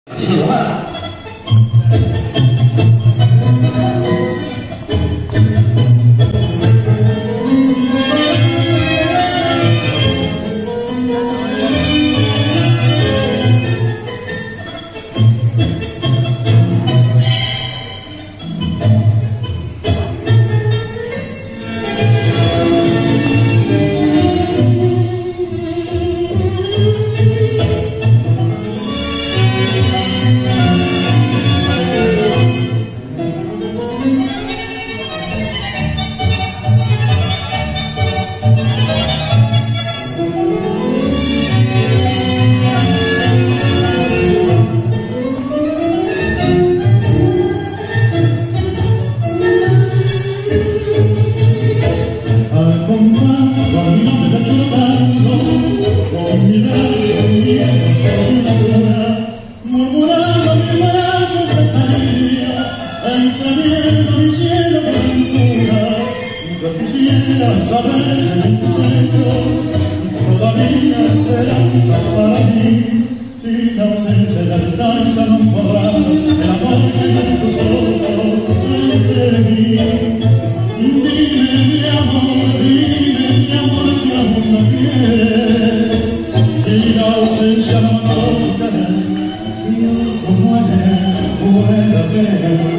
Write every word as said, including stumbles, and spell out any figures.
继续吧。Todavía esperanza para mí, sin ausencia de distancia no podrá el amor que yo puso entre mí. Dime mi amor, dime mi amor, mi amor no quiere, si la ausencia no toca, si no como ayer, vuelve a ver.